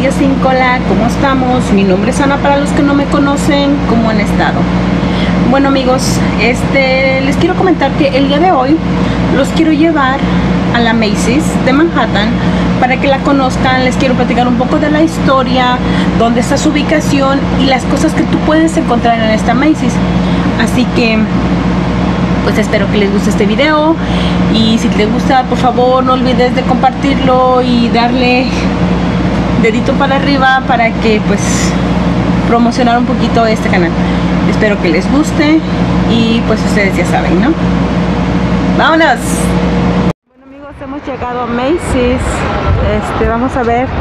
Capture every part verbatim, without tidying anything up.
Pollo Sin Cola, ¿cómo estamos? Mi nombre es Ana, para los que no me conocen, ¿cómo han estado? Bueno amigos, este, les quiero comentar que el día de hoy los quiero llevar a la Macy's de Manhattan para que la conozcan. Les quiero platicar un poco de la historia, dónde está su ubicación y las cosas que tú puedes encontrar en esta Macy's. Así que pues espero que les guste este video, y si les gusta, por favor no olvides de compartirlo y darle dedito para arriba para que pues promocionar un poquito este canal. Espero que les guste y pues ustedes ya saben, ¿no? ¡Vámonos! Bueno amigos, hemos llegado a Macy's. Este, vamos a ver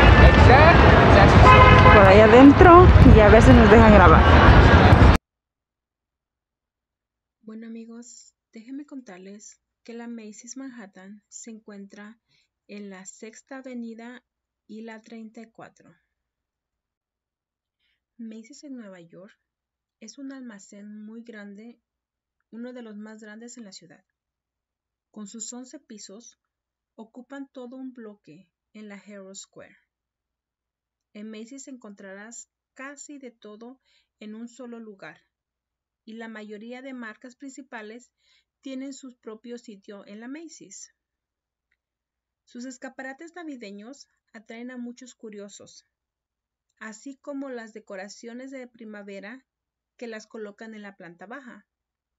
por ahí adentro y a ver si nos dejan grabar. Bueno amigos, déjenme contarles que la Macy's Manhattan se encuentra en la Sexta Avenida y la treinta y cuatro. Macy's en Nueva York es un almacén muy grande, uno de los más grandes en la ciudad. Con sus once pisos, ocupan todo un bloque en la Herald Square. En Macy's encontrarás casi de todo en un solo lugar, y la mayoría de marcas principales tienen su propio sitio en la Macy's. Sus escaparates navideños atraen a muchos curiosos, así como las decoraciones de primavera que las colocan en la planta baja.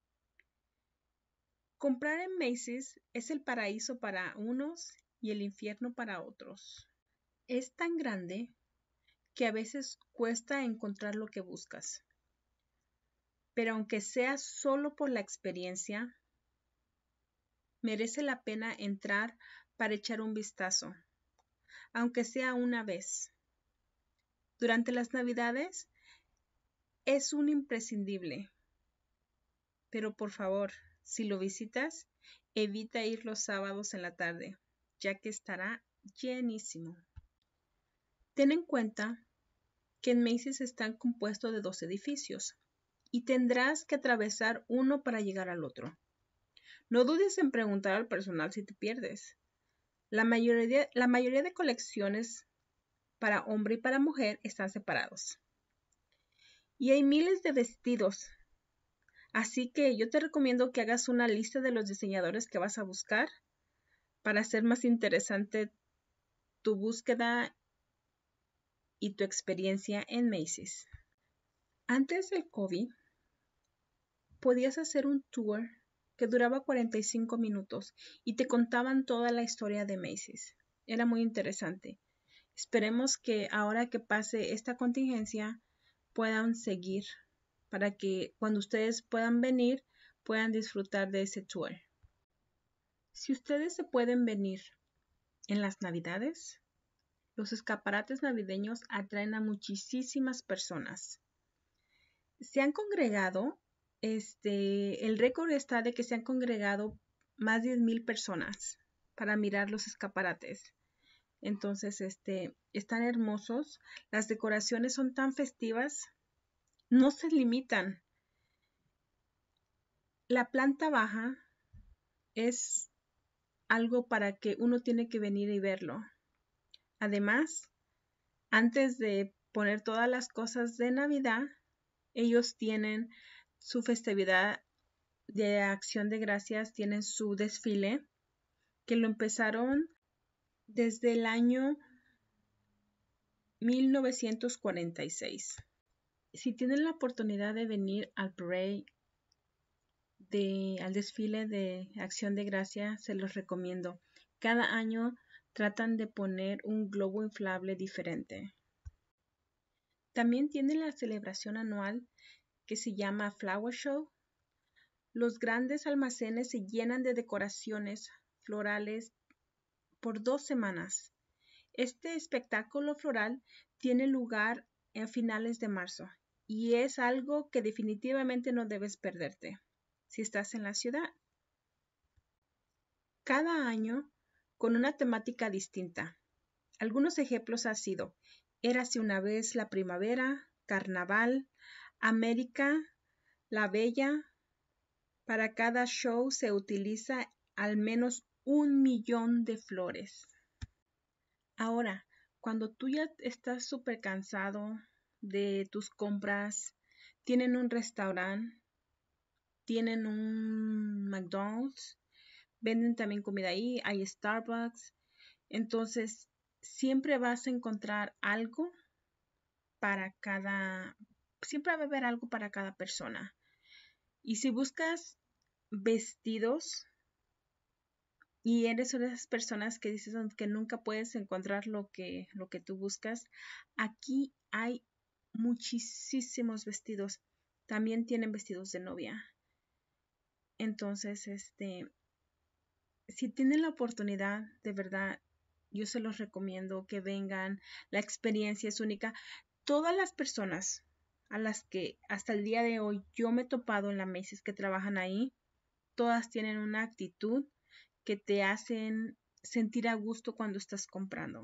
Comprar en Macy's es el paraíso para unos y el infierno para otros. Es tan grande que a veces cuesta encontrar lo que buscas. Pero aunque sea solo por la experiencia, merece la pena entrar para echar un vistazo, aunque sea una vez. Durante las Navidades es un imprescindible, pero por favor, si lo visitas, evita ir los sábados en la tarde, ya que estará llenísimo. Ten en cuenta que en Macy's están compuestos de dos edificios y tendrás que atravesar uno para llegar al otro. No dudes en preguntar al personal si te pierdes. La mayoría, la mayoría de colecciones para hombre y para mujer están separados. Y hay miles de vestidos. Así que yo te recomiendo que hagas una lista de los diseñadores que vas a buscar para hacer más interesante tu búsqueda y tu experiencia en Macy's. Antes del COVID, podías hacer un tour que duraba cuarenta y cinco minutos y te contaban toda la historia de Macy's. Era muy interesante. Esperemos que ahora que pase esta contingencia puedan seguir para que cuando ustedes puedan venir puedan disfrutar de ese tour. Si ustedes se pueden venir en las Navidades, los escaparates navideños atraen a muchísimas personas. Se han congregado, este, el récord está de que se han congregado más de diez mil personas para mirar los escaparates. Entonces, este, están hermosos. Las decoraciones son tan festivas, no se limitan. La planta baja es algo para que uno tiene que venir y verlo. Además, antes de poner todas las cosas de Navidad, ellos tienen su festividad de Acción de Gracias, tienen su desfile, que lo empezaron desde el año mil novecientos cuarenta y seis. Si tienen la oportunidad de venir al parade, de, al desfile de Acción de Gracias, se los recomiendo. Cada año tratan de poner un globo inflable diferente. También tienen la celebración anual que se llama Flower Show. Los grandes almacenes se llenan de decoraciones florales por dos semanas. Este espectáculo floral tiene lugar a finales de marzo y es algo que definitivamente no debes perderte si estás en la ciudad. Cada año con una temática distinta. Algunos ejemplos han sido Érase una vez la primavera, Carnaval, América la Bella. Para cada show se utiliza al menos un millón de flores. Ahora, Cuando tú ya estás súper cansado de tus compras, tienen un restaurante, tienen un McDonald's, venden también comida ahí, hay Starbucks. Entonces, siempre vas a encontrar algo para cada, siempre va a haber algo para cada persona. Y si buscas vestidos y eres una de esas personas que dices que nunca puedes encontrar lo que, lo que tú buscas, aquí hay muchísimos vestidos. También tienen vestidos de novia. Entonces, este, si tienen la oportunidad, de verdad, yo se los recomiendo que vengan. La experiencia es única. Todas las personas a las que hasta el día de hoy yo me he topado en la Macy's que trabajan ahí, todas tienen una actitud que te hacen sentir a gusto cuando estás comprando.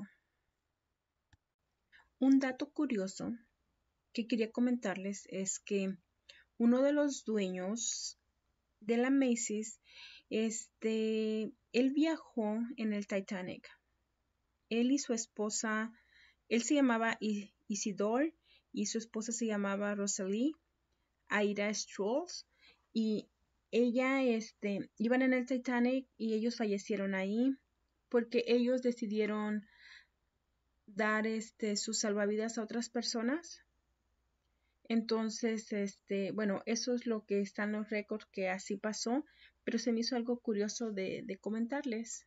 Un dato curioso que quería comentarles es que uno de los dueños de la Macy's, este, él viajó en el Titanic. Él y su esposa, él se llamaba Isidore y su esposa se llamaba Rosalie Aida Strolls, y ella, este, iban en el Titanic y ellos fallecieron ahí porque ellos decidieron dar, este, sus salvavidas a otras personas. Entonces, este, bueno, eso es lo que están los récords que así pasó, pero se me hizo algo curioso de, de comentarles.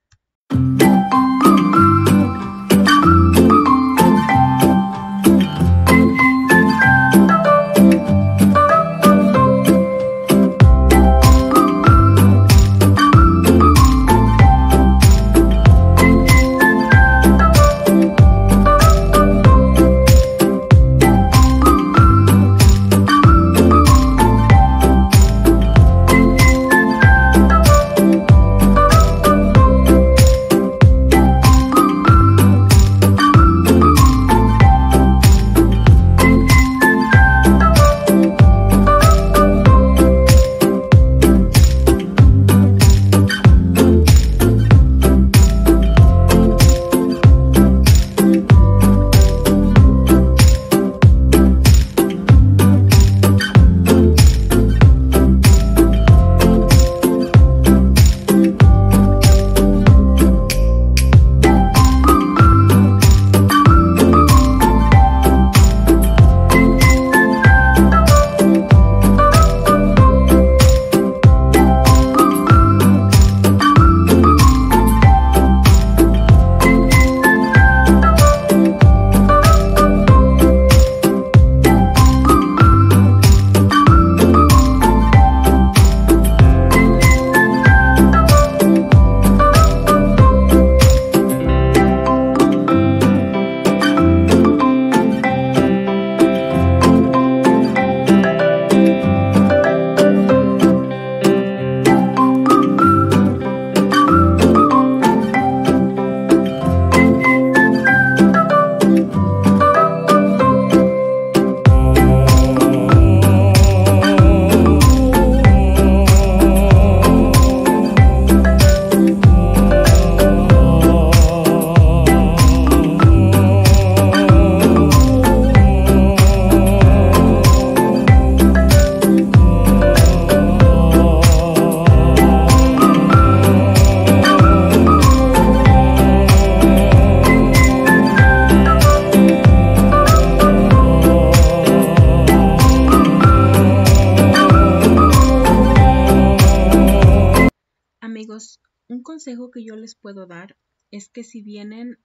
Amigos, un consejo que yo les puedo dar es que si vienen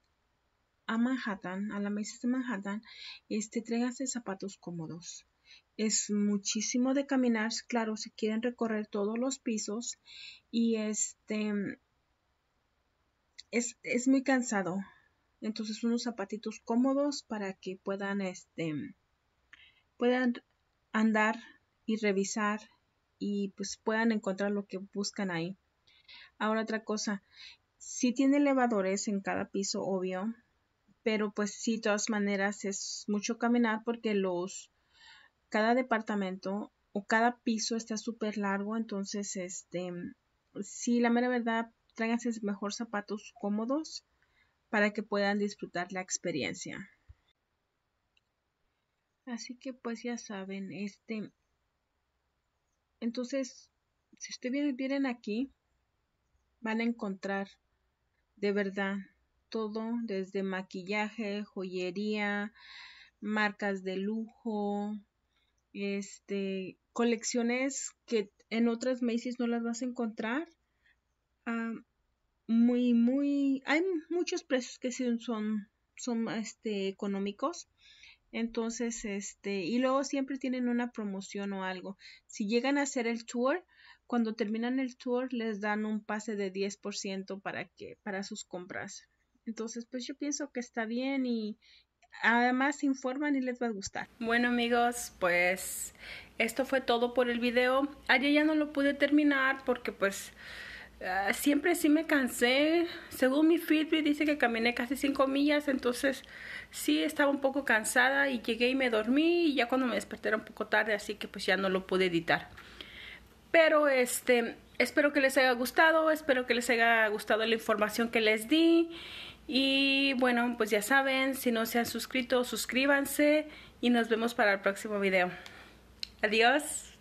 a Manhattan, a la Macy's de Manhattan, este, tráiganse zapatos cómodos. Es muchísimo de caminar, claro, si quieren recorrer todos los pisos, y este es, es muy cansado. Entonces, unos zapatitos cómodos para que puedan, este, puedan andar y revisar y pues puedan encontrar lo que buscan ahí. Ahora, otra cosa, sí tiene elevadores en cada piso, obvio, pero pues sí, de todas maneras es mucho caminar porque los, cada departamento o cada piso está súper largo. Entonces, este, sí, la mera verdad, tráiganse mejor zapatos cómodos para que puedan disfrutar la experiencia. Así que pues ya saben, este, entonces, si ustedes vienen aquí, van a encontrar de verdad todo, desde maquillaje, joyería, marcas de lujo, este, colecciones que en otras Macy's no las vas a encontrar. Ah, muy, muy, hay muchos precios que sí son, son, este, económicos. Entonces, este, y luego siempre tienen una promoción o algo. Si llegan a hacer el tour, cuando terminan el tour les dan un pase de diez por ciento para que, para sus compras. Entonces, pues yo pienso que está bien y además se informan y les va a gustar. Bueno amigos, pues esto fue todo por el video. Ayer ya no lo pude terminar porque pues uh, siempre sí me cansé. Según mi Fitbit dice que caminé casi cinco millas, entonces sí estaba un poco cansada y llegué y me dormí y ya cuando me desperté era un poco tarde, así que pues ya no lo pude editar. Pero este, espero que les haya gustado, espero que les haya gustado la información que les di. Y bueno, pues ya saben, si no se han suscrito, suscríbanse y nos vemos para el próximo video. Adiós.